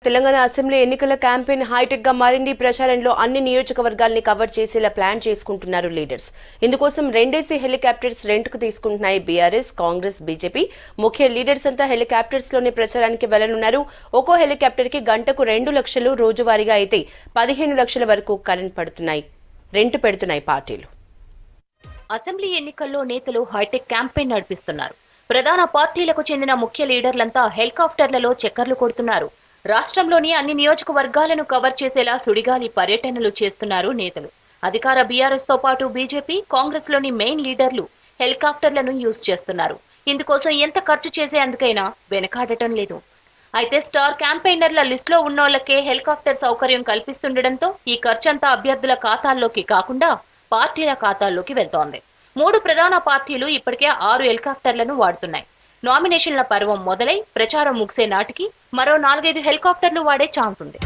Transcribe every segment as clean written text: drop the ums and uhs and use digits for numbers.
Telangana assembly ఎన్నికల campaign hitech గా మారింది. ప్రచారంలో అన్ని నియోజకవర్గాల్ని కవర్ చేసేలా ప్లాన్ చేసుకుంటున్నారు లీడర్స్. ఇందుకోసం 2 హెలికాప్టర్స్ రెంట్కు తీసుకుంటున్నాయి బీఆర్ఎస్, కాంగ్రెస్, బీజేపీ. ముఖ్య లీడర్స్ అంతా హెలికాప్టర్స్ లోనే ప్రచారానికి వెళ్లనున్నారు. ఒక్కో హెలికాప్టర్ కి గంటకు 2 లక్షలు, రోజువారీగా అయితే 15 లక్షల వరకు రెంట్ పెడుతున్నాయి పార్టీలు. అసెంబ్లీ ఎన్నికల్లో నేతలు హైటెక్ క్యాంపెయిన్ నడిపిస్తున్నారు. ప్రధాన పార్టీలకు చెందిన ముఖ్య లీడర్లంతా హెలికాప్టర్లలో చక్కర్లు కొడుతున్నారు. రాష్ట్రంలోని అన్ని నియోజకవర్గాలను కవర్ చేసేలా సుడిగాలి పర్యటనలు చేస్తున్నారు నేతలు. అధికార బీఆర్ఎస్ తో పాటు బీజేపీ, కాంగ్రెస్ లోని మెయిన్ లీడర్లు హెలికాప్టర్లను యూజ్ చేస్తున్నారు. ఇందుకోసం ఎంత ఖర్చు చేసేందుకైనా వెనకాడటం లేదు. అయితే స్టార్ క్యాంపెయినర్ల లిస్ట్ లో ఉన్నోళ్లకే హెలికాప్టర్ సౌకర్యం కల్పిస్తుండటంతో ఈ ఖర్చంతా అభ్యర్థుల ఖాతాల్లోకి కాకుండా పార్టీల ఖాతాల్లోకి వెళ్తోంది. 3 ప్రధాన పార్టీలు ఇప్పటికే 6 హెలికాప్టర్లను వాడుతున్నాయి. నామినేషన్ల పర్వం మొదలై ప్రచారం ముగిసే నాటికి మరో 4-5 హెలికాప్టర్లు వాడే ఛాన్స్ ఉంది.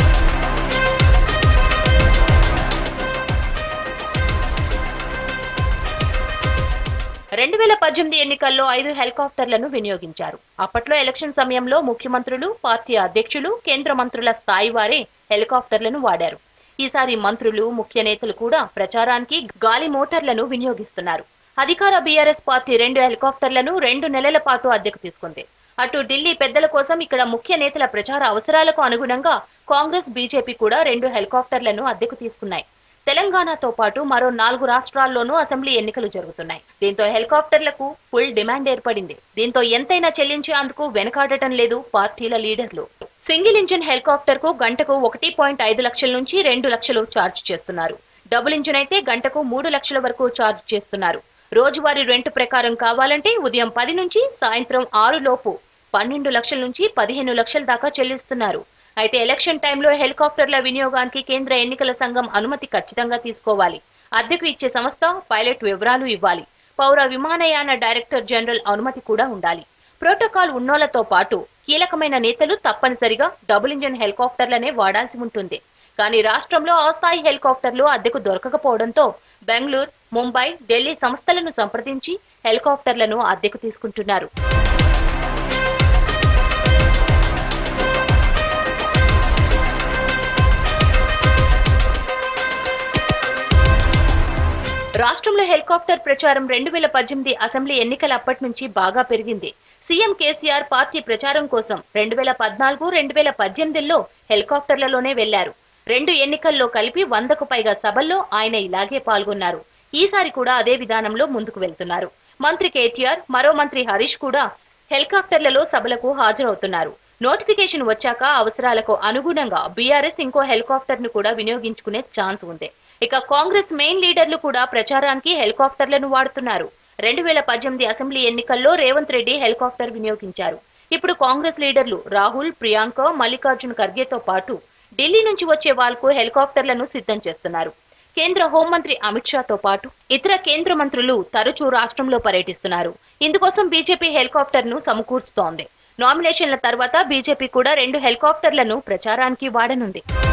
ఎన్నికల్లో 5 హెలికాప్టర్లను వినియోగించారు. అప్పట్లో ఎలక్షన్ సమయంలో ముఖ్యమంత్రులు, పార్టీ అధ్యక్షులు, కేంద్ర మంత్రుల స్థాయి వారే హెలికాప్టర్లను వాడారు. ఈసారి మంత్రులు, ముఖ్య నేతలు కూడా ప్రచారానికి గాలి మోటార్లను వినియోగిస్తున్నారు. అధికార బీఆర్ఎస్ పార్టీ 2 హెలికాప్టర్లను 2 నెలల పాటు అద్దెకు తీసుకుంది. అటు ఢిల్లీ పెద్దల కోసం ఇక్కడ ముఖ్య నేతల ప్రచార అవసరాలకు అనుగుణంగా కాంగ్రెస్, బీజేపీ కూడా 2 హెలికాప్టర్లను అద్దెకు తీసుకున్నాయి. తెలంగాణతో పాటు మరో 4 రాష్ట్రాల్లోనూ అసెంబ్లీ ఎన్నికలు జరుగుతున్నాయి. దీంతో హెలికాప్టర్లకు ఫుల్ డిమాండ్ ఏర్పడింది. దీంతో ఎంతైనా చెల్లించేందుకు వెనకాడటం లేదు పార్టీల లీడర్లు. సింగిల్ ఇంజిన్ హెలికాప్టర్ కు గంటకు 1.5 లక్షల నుంచి 2 లక్షలు ఛార్జ్ చేస్తున్నారు. డబుల్ ఇంజిన్ అయితే గంటకు 3 లక్షల వరకు ఛార్జ్ చేస్తున్నారు. రోజువారీ రెంట్ ప్రకారం కావాలంటే ఉదయం 10 నుంచి సాయంత్రం 6 లోపు 12 లక్షల నుంచి 15 లక్షల దాకా చెల్లిస్తున్నారు. అయితే ఎలక్షన్ టైంలో హెలికాప్టర్ల వినియోగానికి కేంద్ర ఎన్నికల సంఘం అనుమతి ఖచ్చితంగా తీసుకోవాలి. అద్దెకు ఇచ్చే సంస్థ పైలట్ వివరాలు ఇవ్వాలి. పౌర విమానయాన డైరెక్టర్ జనరల్ అనుమతి కూడా ఉండాలి. ప్రోటోకాల్ ఉన్నోళ్లతో పాటు కీలకమైన నేతలు తప్పనిసరిగా డబుల్ ఇంజిన్ హెలికాప్టర్లనే వాడాల్సి ఉంటుంది. కానీ రాష్ట్రంలో ఆ స్థాయి హెలికాప్టర్లు అద్దెకు దొరకకపోవడంతో బెంగళూరు, ముంబై, ఢిల్లీ సంస్థలను సంప్రదించి హెలికాప్టర్లను అద్దెకు తీసుకుంటున్నారు. రాష్ట్రంలో హెలికాప్టర్ ప్రచారం 2018 అసెంబ్లీ ఎన్నికల అప్పటి నుంచి బాగా పెరిగింది. సీఎం కేసీఆర్ పార్టీ ప్రచారం కోసం 2014, 2018లో హెలికాప్టర్లలోనే వెళ్లారు. 2 ఎన్నికల్లో కలిపి 100కు పైగా సభల్లో ఆయన ఇలాగే పాల్గొన్నారు. ఈసారి కూడా అదే విధానంలో ముందుకు వెళ్తున్నారు. మంత్రి కేటీఆర్, మరో మంత్రి హరీష్ కూడా హెలికాప్టర్లలో సభలకు హాజరవుతున్నారు. నోటిఫికేషన్ వచ్చాక అవసరాలకు అనుగుణంగా బీఆర్ఎస్ ఇంకో హెలికాప్టర్ ను కూడా వినియోగించుకునే ఛాన్స్ ఉంది. ఇక కాంగ్రెస్ మెయిన్ లీడర్లు కూడా ప్రచారానికి హెలికాప్టర్లను వాడుతున్నారు. 2018 అసెంబ్లీ ఎన్నికల్లో రేవంత్ రెడ్డి హెలికాప్టర్ వినియోగించారు. ఇప్పుడు కాంగ్రెస్ లీడర్లు రాహుల్, ప్రియాంక, మల్లికార్జున్ ఖర్గేతో పాటు ఢిల్లీ నుంచి వచ్చే వాళ్లకు హెలికాప్టర్లను సిద్ధం చేస్తున్నారు. కేంద్ర హోంమంత్రి అమిత్ షాతో పాటు ఇతర కేంద్ర మంత్రులు తరచూ రాష్ట్రంలో పర్యటిస్తున్నారు. ఇందుకోసం బీజేపీ హెలికాప్టర్ ను సమకూర్చుతోంది. నామినేషన్ల తర్వాత బీజేపీ కూడా 2 హెలికాప్టర్లను ప్రచారానికి వాడనుంది.